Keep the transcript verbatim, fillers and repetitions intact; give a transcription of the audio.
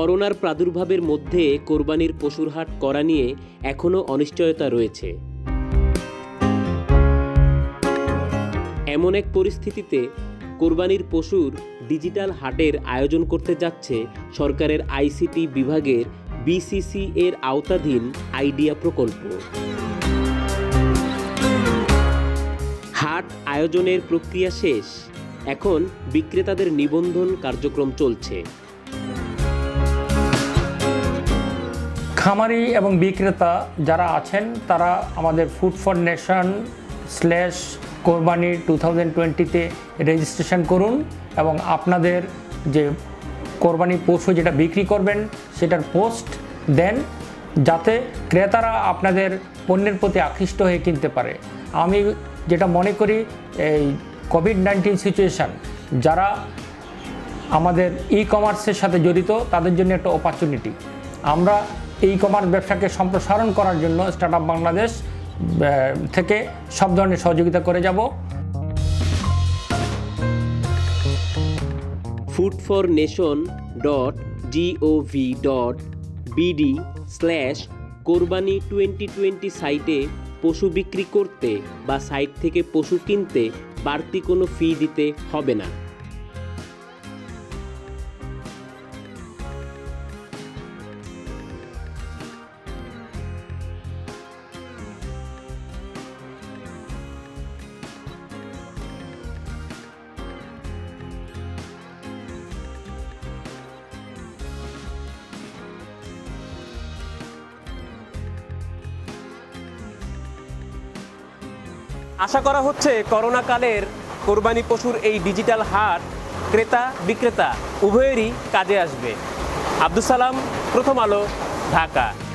করোনার প্রাদুর্ভাবের মধ্যে কোরবানির পশুর হাট করা নিয়ে এখনও অনিশ্চয়তা রয়েছে। এমন এক পরিস্থিতিতে কোরবানির পশুর ডিজিটাল হাটের আয়োজন করতে যাচ্ছে সরকারের আইসিটি বিভাগের বিসিসি এর আওতাধীন আইডিয়া প্রকল্প। হাট আয়োজনের প্রক্রিয়া শেষ, এখন বিক্রেতাদের নিবন্ধন কার্যক্রম চলছে। খামারি এবং বিক্রেতা যারা আছেন তারা আমাদের ফুড ফর নেশন স্ল্যাশ কোরবানি টু থাউজেন্ড টোয়েন্টিতে রেজিস্ট্রেশন করুন এবং আপনাদের যে কোরবানি পশু যেটা বিক্রি করবেন সেটার পোস্ট দেন, যাতে ক্রেতারা আপনাদের পণ্যের প্রতি আকৃষ্ট হয়ে কিনতে পারে। আমি যেটা মনে করি এই কোভিড নাইন্টিন সিচুয়েশান যারা আমাদের ই কমার্সের সাথে জড়িত তাদের জন্য একটা অপরচুনিটি। আমরা ই কমার্স ব্যবসাকে সম্প্রসারণ করার জন্য স্টার্টআপ বাংলাদেশ থেকে সব ধরনের সহযোগিতা করে যাব। Food for nation dot G O V dot BD slash কোরবানি টোয়েন্টি টোয়েন্টি সাইটে পশু বিক্রি করতে বা সাইট থেকে পশু কিনতে বাড়তি কোনো ফি দিতে হবে না। আশা করা হচ্ছে করোনাকালের কোরবানি পশুর এই ডিজিটাল হাট ক্রেতা বিক্রেতা উভয়েরই কাজে আসবে। আব্দুস সালাম, প্রথম আলো, ঢাকা।